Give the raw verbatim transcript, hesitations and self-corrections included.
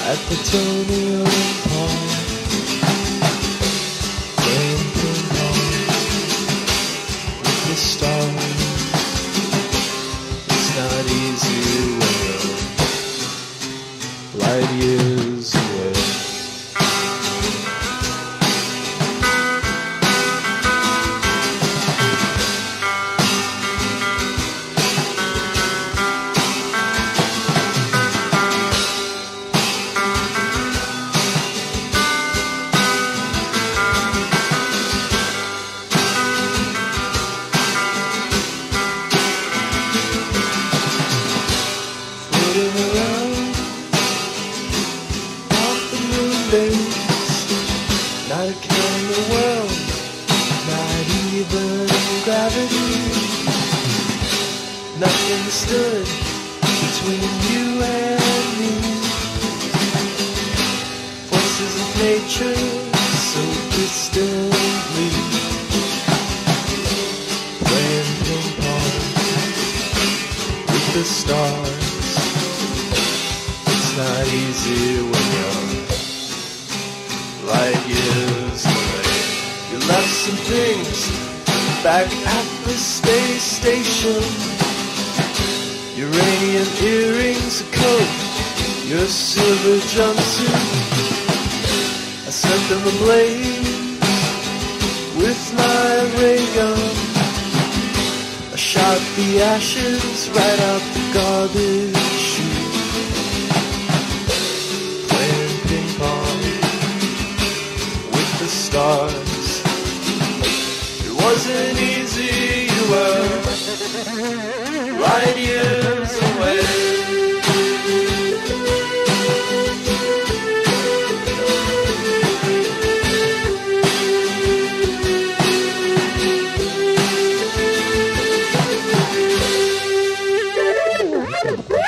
at the Tony and Pong, playing ping pong with the stars. It's not easy when you're light years away. Not a care in the world, not even gravity. Nothing stood between you and me. Forces of nature so distantly, playing ping pong with the stars. It's not easy when you're light years away. You left some things back at the space station. Uranium earrings, a coat, your silver jumpsuit. I set them ablaze with my ray gun. I shot the ashes right out the garbage chute. Playing ping pong with the stars. It wasn't easy, you were light years away. Woo!